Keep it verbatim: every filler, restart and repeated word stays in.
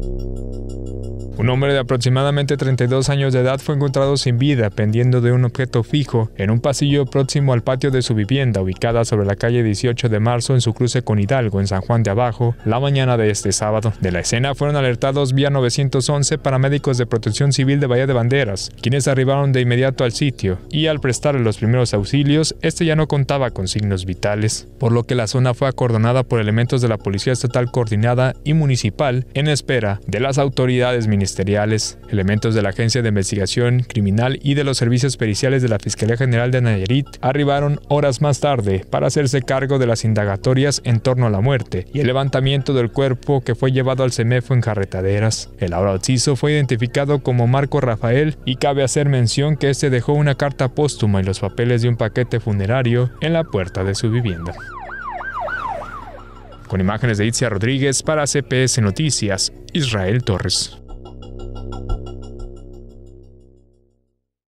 Un hombre de aproximadamente treinta y dos años de edad fue encontrado sin vida pendiendo de un objeto fijo en un pasillo próximo al patio de su vivienda ubicada sobre la calle dieciocho de marzo en su cruce con Hidalgo en San Juan de Abajo la mañana de este sábado. De la escena fueron alertados vía nueve once paramédicos de Protección Civil de Bahía de Banderas, quienes arribaron de inmediato al sitio y al prestarle los primeros auxilios, este ya no contaba con signos vitales, por lo que la zona fue acordonada por elementos de la Policía Estatal Coordinada y Municipal en espera de las autoridades ministeriales. Ministeriales, elementos de la Agencia de Investigación Criminal y de los servicios periciales de la Fiscalía General de Nayarit arribaron horas más tarde para hacerse cargo de las indagatorias en torno a la muerte y el levantamiento del cuerpo que fue llevado al CEMEFO en carretaderas. El ahora occiso fue identificado como Marco Rafael y cabe hacer mención que este dejó una carta póstuma y los papeles de un paquete funerario en la puerta de su vivienda. Con imágenes de Itzia Rodríguez para C P S Noticias, Israel Torres.